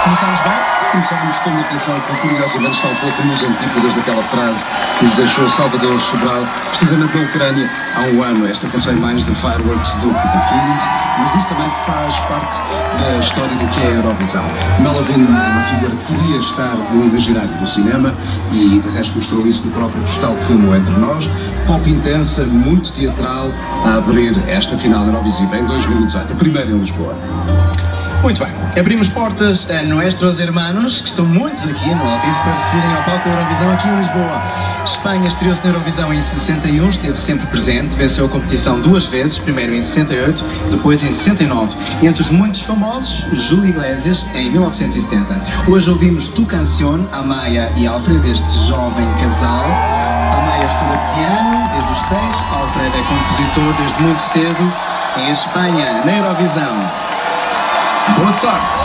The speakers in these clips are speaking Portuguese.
Começámos bem? Começámos com uma canção que curiosamente está um pouco nos antípodas daquela frase que nos deixou Salvador Sobral, precisamente na Ucrânia, há um ano. Esta canção é mais de Fireworks do que de Feelings, mas isto também faz parte da história do que é a Eurovisão. Melvin é uma figura que podia estar no imaginário do cinema e de resto mostrou isso no próprio postal que filmou Entre Nós. Pop intensa, muito teatral, a abrir esta final Eurovisiva em 2018, a primeira em Lisboa. Muito bem, abrimos portas a nuestros hermanos, que estão muitos aqui no Altice, para se virem ao palco da Eurovisão aqui em Lisboa. Espanha estreou-se na Eurovisão em 61, esteve sempre presente, venceu a competição 2 vezes, primeiro em 68, depois em 69. Entre os muitos famosos, Júlio Iglesias, em 1970. Hoje ouvimos Tu Canción, Amaya e Alfred, este jovem casal. Amaya estuda piano desde os 6, Alfred é compositor desde muito cedo, em Espanha, na Eurovisão. Boa sorte!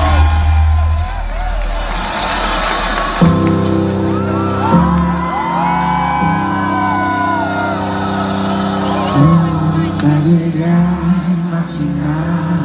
Nunca llegué a imaginar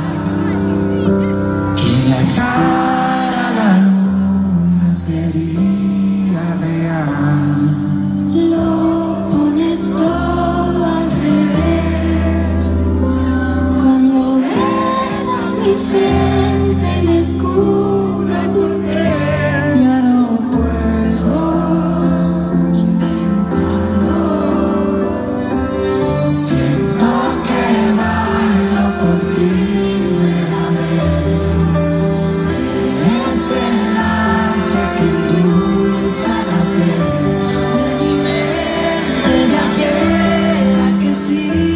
que llegar a la luna sería real. Lo pones todo al revés. Cuando besas mi frente descubro el porqué. Ya no puedo Inventarlo. Siento que bailo por primera vez. Eres el arte que endulza la piel de mi mente viajera que sí.